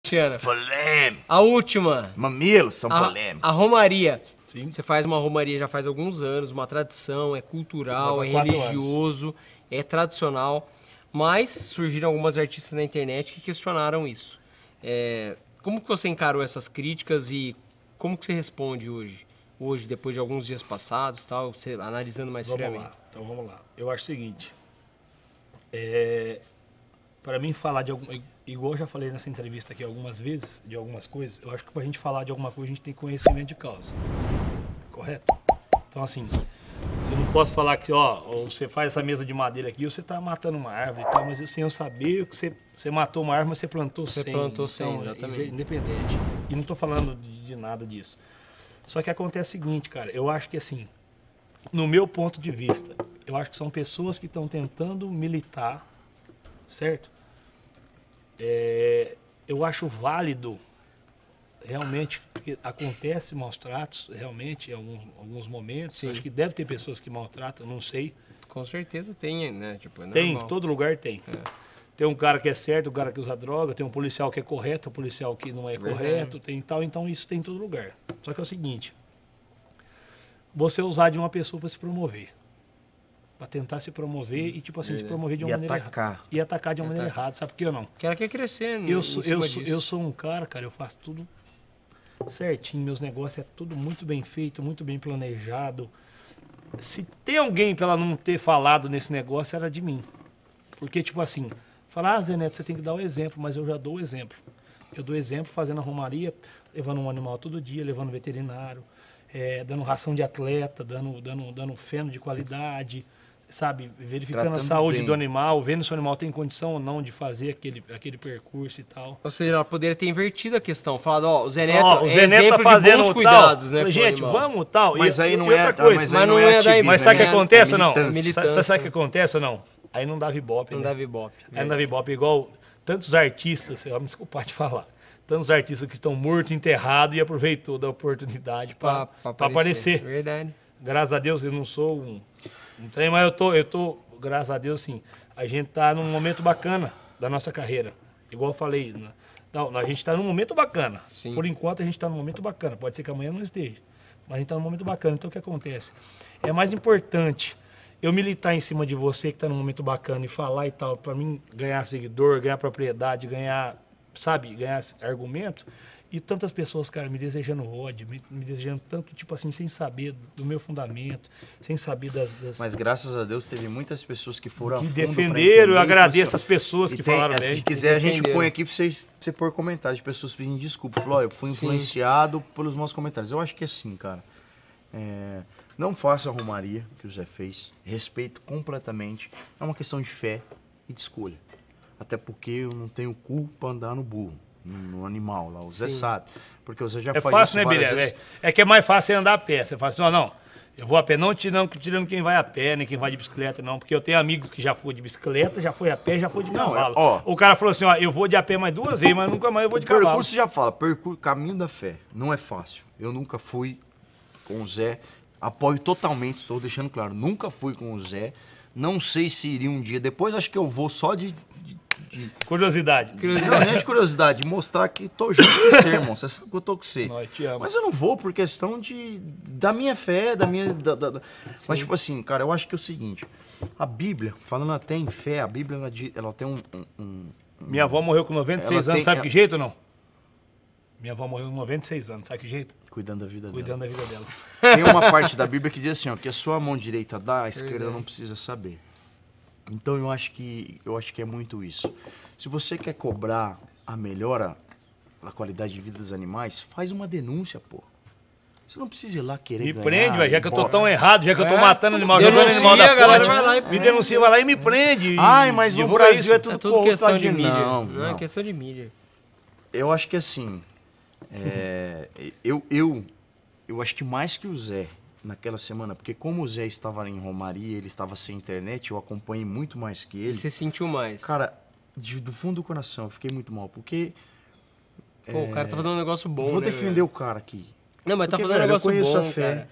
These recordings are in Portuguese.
Polêmico. A última. Mamilos são polêmicos. A romaria. Sim. Você faz uma romaria já faz alguns anos, uma tradição, é cultural, é 4 religioso, é tradicional. Mas surgiram algumas artistas na internet que questionaram isso. Como que você encarou essas críticas e como que você responde hoje? Hoje, depois de alguns dias passados, tal, você analisando mais friamente. Então vamos lá. Eu acho o seguinte. Para mim falar de algum... Igual eu já falei nessa entrevista aqui algumas vezes, de algumas coisas, eu acho que pra gente falar de alguma coisa, a gente tem conhecimento de causa. Correto? Então, assim, se eu não posso falar que, ou você faz essa mesa de madeira aqui, ou você tá matando uma árvore e tal, mas sem eu saber que você matou uma árvore, mas você plantou 100. Você plantou 100, então, exatamente. É independente. E não tô falando de nada disso. Só que acontece o seguinte, cara, eu acho que, assim, no meu ponto de vista, eu acho que são pessoas que estão tentando militar, certo? Eu acho válido, realmente, porque acontece maus tratos, realmente, em alguns momentos. Acho que deve ter pessoas que maltratam, não sei. Com certeza tem, né? Tipo, é tem, normal. todo lugar tem. Tem um cara que é certo, um cara que usa droga, tem um policial que é correto, um policial que não é correto, tem tal. Então isso tem em todo lugar. Só que é o seguinte, você usar de uma pessoa para se promover. Para tentar se promover e, tipo assim, se promover de uma maneira errada. E atacar de uma maneira errada. Sabe por que ou não? Porque ela quer crescer, né? Eu sou um cara, eu faço tudo certinho. Meus negócios é tudo muito bem feito, muito bem planejado. Se tem alguém para ela não ter falado nesse negócio, era de mim. Porque, tipo assim, falar, Zé Neto, você tem que dar o exemplo, mas eu já dou o exemplo. Eu dou exemplo fazendo a romaria, levando um animal todo dia, levando veterinário, dando ração de atleta, dando feno de qualidade, sabe, verificando Tratando a saúde bem do animal, vendo se o animal tem condição ou não de fazer aquele percurso e tal. Ou seja, ela poderia ter invertido a questão, falado, o Zé Neto o Zé Neto exemplo tá fazendo de bons tal. cuidados, né? Gente, vamos tal. Mas aí não é, outra coisa. mas aí não é ativismo, Mas sabe o que né? acontece ou não? Militância. Sabe o que acontece ou não? Aí não dava ibope, Não né? dava ibope. Aí não dava ibope, igual tantos artistas, você vai me desculpar de falar, tantos artistas que estão mortos, enterrados e aproveitou da oportunidade para aparecer. Verdade. Graças a Deus eu não sou um trem, mas eu tô, graças a Deus, sim. A gente tá num momento bacana da nossa carreira. Igual eu falei, né? Não, a gente tá num momento bacana. Sim. Por enquanto a gente tá num momento bacana. Pode ser que amanhã não esteja. Mas a gente tá num momento bacana. Então o que acontece? É mais importante eu militar em cima de você que tá num momento bacana e falar e tal, para mim ganhar seguidor, ganhar propriedade, ganhar, sabe, ganhar argumento. E tantas pessoas, cara, me desejando ódio, me desejando tanto, tipo assim, sem saber do meu fundamento, sem saber das... Mas graças a Deus teve muitas pessoas que foram que a fundo pra defenderam, eu entender, agradeço assim, as pessoas que falaram bem. Se quiser, a gente defenderam. põe aqui pra você pôr comentários de pessoas pedindo desculpa. Falou, eu fui influenciado pelos meus comentários. Eu acho que é assim, cara. Não faça a romaria que o Zé fez. Respeito completamente. É uma questão de fé e de escolha. Até porque eu não tenho cu pra andar no burro. No animal lá, o Zé sabe. Porque o Zé já faz fácil, isso né, várias Bilé? vezes. É que é mais fácil você andar a pé. Você fala assim, não, eu vou a pé, não tirando quem vai a pé, nem quem vai de bicicleta, não. Porque eu tenho amigo que já foi de bicicleta, já foi a pé, já foi de cavalo. O cara falou assim, eu vou de a pé mais 2 vezes, mas nunca mais eu vou de O cavalo. percurso já fala, caminho da fé. Não é fácil. Eu nunca fui com o Zé. Apoio totalmente, estou deixando claro. Nunca fui com o Zé. Não sei se iria um dia. Depois acho que eu vou só de Curiosidade. Não, nem de curiosidade, de mostrar que tô junto com você, irmão. Você sabe que eu tô com você. Nós te amamos. Mas eu não vou por questão da minha fé, da minha... Mas, tipo assim, cara, eu acho que é o seguinte. A Bíblia, falando até em fé, a Bíblia, ela tem Minha avó morreu com 96 anos, sabe que jeito ou não? Minha avó morreu com 96 anos, sabe que jeito? Cuidando da vida Cuidando dela. da vida dela. Tem uma parte da Bíblia que diz assim, ó, que a sua mão direita dá, a esquerda não precisa saber. Então eu acho que é muito isso. Se você quer cobrar a melhora da qualidade de vida dos animais, faz uma denúncia, pô. Você não precisa ir lá querer Me ganhar. prende, velho, já que eu tô embora. tão errado, já que eu tô matando animal, Denuncia, jogando animal da a galera ponte, vai lá e me denuncia, vai lá e me prende. Ai, mas no divulga Brasil isso. é tudo É tudo corrupto. questão de mídia. Não, É questão de mídia. Eu acho que assim, eu acho que mais que o Zé naquela semana, porque como o Zé estava em romaria, ele estava sem internet, eu acompanhei muito mais que E ele. você sentiu mais? Cara, do fundo do coração, eu fiquei muito mal, porque... Pô, o cara tá fazendo um negócio bom, Vou né, defender velho? o cara aqui. Não, mas tá Porque, fazendo um velho, negócio eu conheço bom, a fé. cara.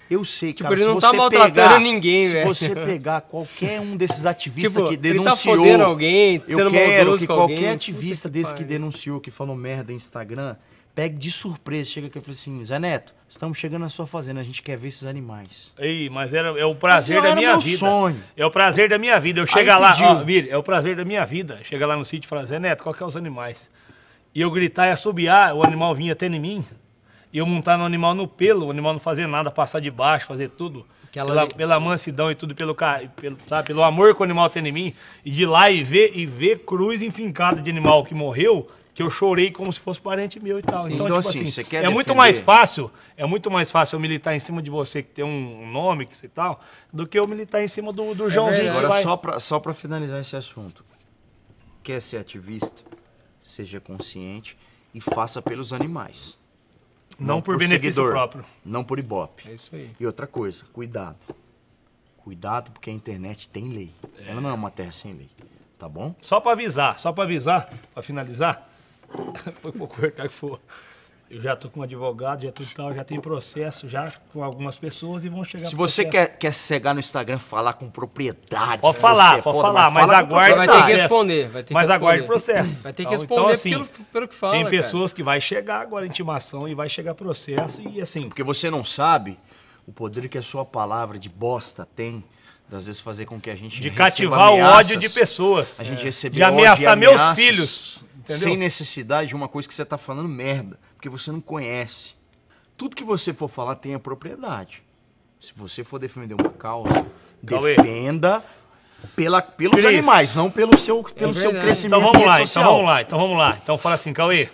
Eu sei, Tipo, cara, ele se não você tá maltratando pegar, ninguém, se velho. você pegar qualquer um desses ativistas Tipo, que ele tá denunciou, fodendo alguém, eu sendo quero maldoso que com qualquer alguém. ativista Puta desse que pariu. denunciou, que falou merda no Instagram, pegue de surpresa, chega aqui e fala assim, Zé Neto, estamos chegando na sua fazenda, a gente quer ver esses animais. Ei, mas é o prazer Mas da era minha meu vida. sonho. É o prazer da minha vida. Eu chego lá, pediu. ó, Miri, é o prazer da minha vida. Chega lá no sítio e fala, Zé Neto, qual que é os animais? E eu gritar e assobiar, o animal vinha até em mim. E eu montar no animal no pelo, o animal não fazer nada, passar de baixo, fazer tudo. Pela mansidão e tudo, pelo amor que o animal tem em mim. E de ir lá e ver cruz enfincada de animal que morreu, que eu chorei como se fosse parente meu e tal. Então, tipo assim, você quer é muito defender- mais fácil, eu militar em cima de você que tem um nome que e tal, do que eu militar em cima do Joãozinho. verdade. que Agora, vai- só pra finalizar esse assunto, quer ser ativista, seja consciente e faça pelos animais. Não por benefício seguidor, próprio. Não por ibope. É isso aí. E outra coisa, cuidado. Cuidado porque a internet tem lei. Ela não é uma terra sem lei. Tá bom? Só pra avisar, pra finalizar, vou cortar que for. Eu já tô com um advogado, já tudo tal, já tem processo já com algumas pessoas e vão chegar Se pro você processo. quer cegar no Instagram, falar com propriedade. Pode que falar, você é pode foda, falar, mas fala com aguarde Vai o ter que processo. responder, vai ter que Mas aguarde o responder. processo. Vai ter que Então, responder assim, pelo que fala, tem cara. pessoas que vai chegar agora a intimação e vai chegar processo e assim... Porque você não sabe o poder que a sua palavra de bosta tem, às vezes fazer com que a gente De receba cativar o ameaças, ódio de pessoas. a gente receber De ódio e ameaçar meus ameaças filhos. Entendeu? sem necessidade de uma coisa que você tá falando merda, porque você não conhece. Tudo que você for falar tenha propriedade. Se você for defender uma causa, Cauê. defenda pelos Cris. animais, não pelo seu verdade. crescimento Então vamos em lá, rede então social. vamos lá. Então fala assim, Cauê.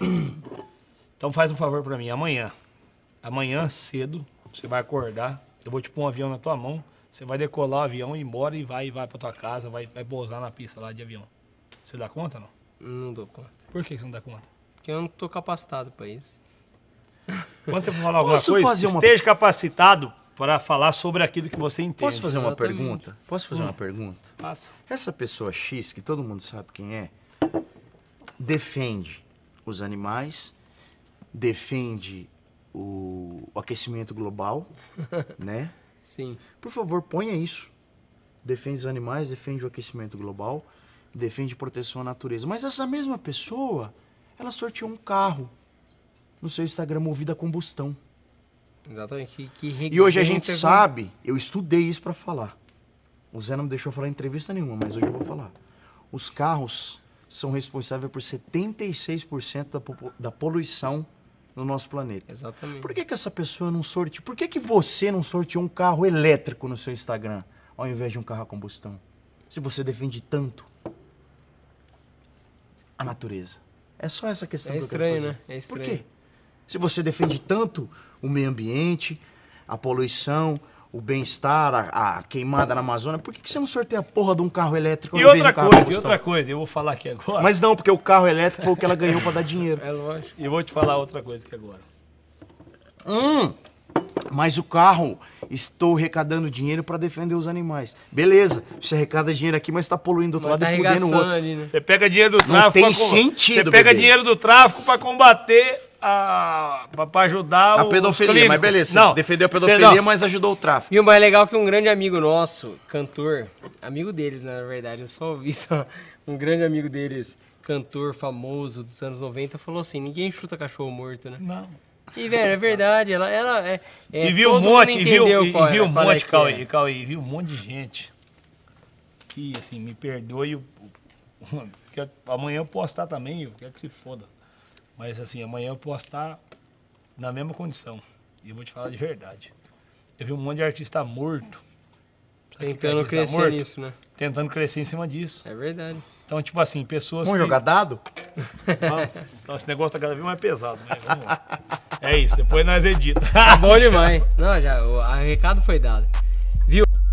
Então faz um favor pra mim, amanhã cedo, você vai acordar, eu vou te pôr um avião na tua mão, você vai decolar o avião, ir embora e vai pra tua casa, vai pousar na pista lá de avião. Você dá conta ou não? Não dou conta. Por que você não dá conta? Porque eu não tô capacitado pra isso. Quando você for falar alguma Posso coisa, fazer uma- esteja capacitado para falar sobre aquilo que você entende. Posso fazer uma Exatamente. pergunta? Posso fazer uma pergunta? Passa. Essa pessoa X, que todo mundo sabe quem é, defende os animais, defende o aquecimento global, né? Sim. Por favor, ponha isso. Defende os animais, defende o aquecimento global, defende proteção à natureza. Mas essa mesma pessoa, ela sorteou um carro no seu Instagram movido a combustão. Exatamente. E hoje a gente rebenta com- sabe, eu estudei isso pra falar. O Zé não me deixou falar em entrevista nenhuma, mas hoje eu vou falar. Os carros são responsáveis por 76% da poluição no nosso planeta. Exatamente. Por que essa pessoa não sorteou? Por que você não sorteou um carro elétrico no seu Instagram, ao invés de um carro a combustão? Se você defende tanto a natureza. É só essa questão É que estranho, eu quero fazer. né? É estranho. Por quê? Se você defende tanto o meio ambiente, a poluição, o bem-estar, a queimada na Amazônia, por que você não sorteia a porra de um carro elétrico ao E invés de outra um carro a coisa, combustão? eu vou falar aqui agora. Mas não, porque o carro elétrico foi o que ela ganhou pra dar dinheiro. É lógico. E eu vou te falar outra coisa aqui agora. Mas o carro, estou arrecadando dinheiro pra defender os animais. Beleza, você arrecada dinheiro aqui, mas tá poluindo do outro Mas lado tá e fudendo o arregaçando outro. ali, né? Você pega dinheiro do Não tráfico. tem pra sentido, Você pega bebê. dinheiro do tráfico para combater pra ajudar A os pedofilia, clínicos. mas beleza, Não, você defendeu a você pedofilia, não. mas ajudou o tráfico. E o mais legal é que um grande amigo nosso, cantor, amigo deles, né, na verdade, eu só ouvi só, um grande amigo deles, cantor famoso dos anos 90, falou assim, ninguém chuta cachorro morto, né? Não. E, velho, é verdade, ela é E viu um todo monte, mundo e viu, entendeu e qual é- viu um qual é monte, que Cauê, é. Cauê, e viu um monte de gente que, assim, me perdoe, porque amanhã eu posso estar também, eu quero que se foda. Mas, assim, amanhã eu posso estar na mesma condição. E eu vou te falar de verdade. Eu vi um monte de artista morto. Sabe o que é Tentando artista crescer morto? nisso, né? Tentando crescer em cima disso. É verdade. Então, tipo assim, pessoas Vamos que... jogar dado? Então, esse negócio tá cada vez mais pesado, né? Vamos lá. É isso, depois nós edita. Bom demais. Não, já, o recado foi dado. Viu?